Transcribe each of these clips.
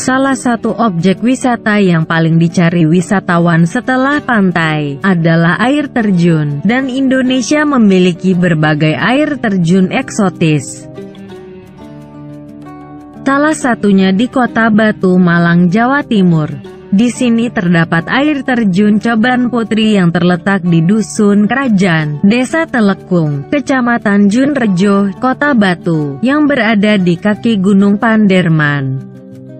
Salah satu objek wisata yang paling dicari wisatawan setelah pantai adalah air terjun, dan Indonesia memiliki berbagai air terjun eksotis. Salah satunya di Kota Batu, Malang, Jawa Timur. Di sini terdapat air terjun Coban Putri yang terletak di Dusun Kerajaan, Desa Telekung, Kecamatan Junrejo, Kota Batu, yang berada di kaki Gunung Panderman.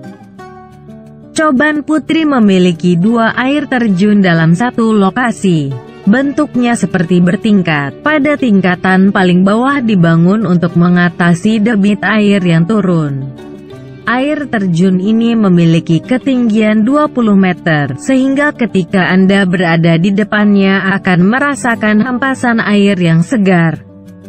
Coban Putri memiliki 2 air terjun dalam satu lokasi. Bentuknya seperti bertingkat. Pada tingkatan paling bawah dibangun untuk mengatasi debit air yang turun. Air terjun ini memiliki ketinggian 20 meter, sehingga ketika Anda berada di depannya akan merasakan hempasan air yang segar.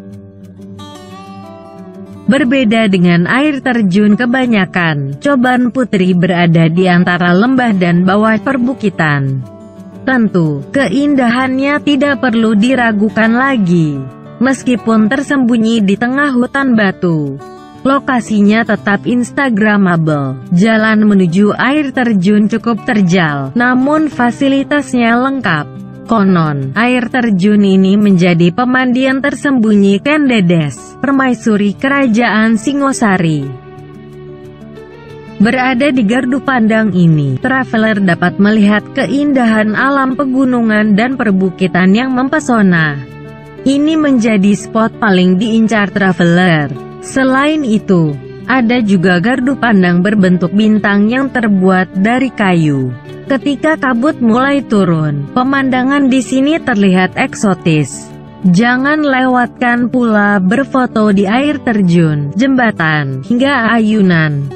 Berbeda dengan air terjun kebanyakan, Coban Putri berada di antara lembah dan bawah perbukitan. Tentu, keindahannya tidak perlu diragukan lagi. Meskipun tersembunyi di tengah hutan batu, lokasinya tetap instagramable. Jalan menuju air terjun cukup terjal, namun fasilitasnya lengkap. Konon, air terjun ini menjadi pemandian tersembunyi Kendedes, permaisuri Kerajaan Singosari. Berada di gardu pandang ini, traveler dapat melihat keindahan alam pegunungan dan perbukitan yang mempesona. Ini menjadi spot paling diincar traveler. Selain itu, ada juga gardu pandang berbentuk bintang yang terbuat dari kayu. Ketika kabut mulai turun, pemandangan di sini terlihat eksotis. Jangan lewatkan pula berfoto di air terjun, jembatan, hingga ayunan.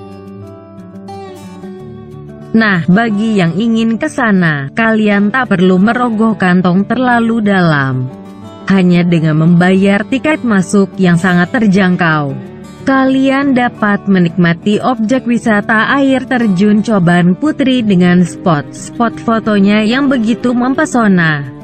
Nah, bagi yang ingin ke sana, kalian tak perlu merogoh kantong terlalu dalam. Hanya dengan membayar tiket masuk yang sangat terjangkau, kalian dapat menikmati objek wisata air terjun Coban Putri dengan spot-spot fotonya yang begitu mempesona.